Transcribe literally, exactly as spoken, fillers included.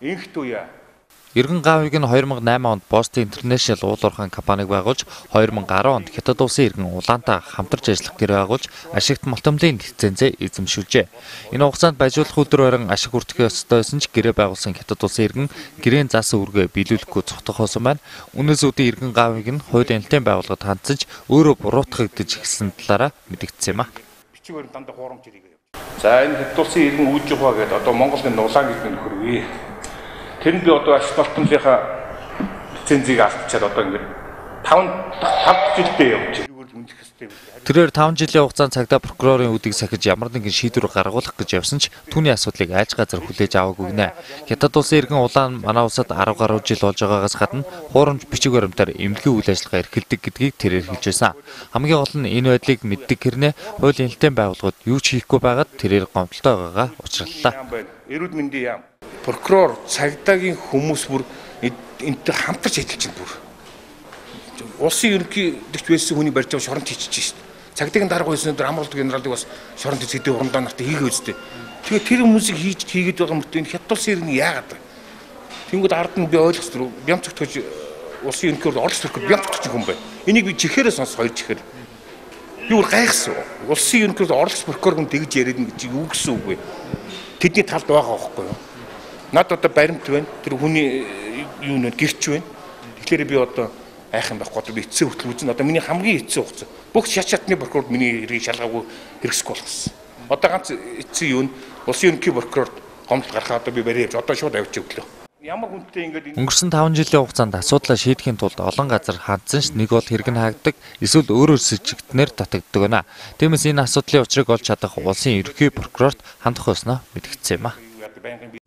Инхт үе. Иргэн Гавыг нь two thousand eight онд Boston International уул уурхайн компаниг байгуулж two thousand ten онд Хятад улсын иргэн улаантай хамтарч ажиллах гэр байгуулж ашигт мултамлын лицензээ эзэмшүүлжээ. Энэ хугацаанд баяжуулах өдөр барин ашиг хүртэх ёстойсэн ч гэрээ байгуулсан Хятад улсын иргэн гэрээн заасан үргээ биелүүлэхгүй цогтохоосон байна. Үнээс үүдэн Иргэн Гавыг нь хуулийн эмнэлгийн байгууллагад хандсан ч өөрөө буруутгагдж эхэлсэн талаараа мэдэгдсэн юм а. Бичиг баримт дандаа хуурамч ирээ. За энэ Хятад улсын иргэн үүж байгаа гэдэг одоо Монголын нулаан гэж нөхөрвээ. Тэр нь би одоо ашиг мултамлынхаа лицензийг авчаад одоо ингээд five five жилдээ явж байна. Тэрээр five жилийн хугацаанд цагдаа прокурорын үдийг сахиж ямар нэгэн шийдвэр гаргуулах гэж явсан ч түүний асуудлыг айлч газар хүлээж аваагүй гинэ. Хятад улсын иргэн улаан манай улсад ten гаруй жил болж байгаагаас гадна хуурамч бичиг баримтаар эмнэлгийн үйл ажиллагаа эрхэлдэг гэдгийг тэрээр хэлж байсан. Хамгийн гол нь энэ байдлыг мэддэг хэрнээ хуулийн эмнэлгийн байгууллагууд юу ч хийхгүй байгаад тэрээр гомдолтой байгаагаа учрууллаа. Эрүүл мэндийн яам. Прокурор цагдаагийн хүмүүс бүр энэтэй хамтарч ажиллаж байна бүр. Улсын ерөнхийлөгч байсан хүний барьж авах шоронд хийчихэж шít. Цагдаагийн дарга байсан өдөр амралт генералыг бас шоронд хийдэг урандаа нартай хийгээ үзтээ. Тэгээ тэр хүмүүсийг хийж хийгээд байгаа мөртөө энэ Хятад улсын иргэн яагаад вэ? Тэнгүүд ард нь би ойлгох зүрх бямц өгтөж улсын ерөнхийлөгч орж төрөх бямц өгтөж хүн байна. Энийг би чихээрээ сонс хоёр чихээр. Би бүр гайхсан. Улсын ерөнхийлөгч орлогч прокурор нь тэгж яриад гэж юу гэсэн үг вэ? Тэдний талд байгаа байхгүй юу? Над одоо баримт байна. Тэр хүний юу нэ гэрч байна. Тэгэхээр би одоо айхан байхгүй одоо би эцсийн хүртэл үзэн одоо миний хамгийн эцсийн хугацаа. Бүх шат шатны прокурорд миний хэргийг шалгаагүй хэрэгсэхгүй болгосон. Одоо ганц эцсийн юу нь улсын ерөнхий прокурорд гомдол гаргахад одоо би барьж одоо шууд авч өглөө. Ямар хүнтэй ингээд өнгөрсөн five жилийн хугацаанд асуудлаа шийдэхийн тулд олон газар хандсан ч нэг бол хэрэг нь хаагддаг, эсвэл өөрөөр сэжигднээр татагддаг байна. Тиймээс энэ асуудлын учрыг олж чадах улсын ерөнхий прокурорт хандах ёсноо мэдгдсэн юм а.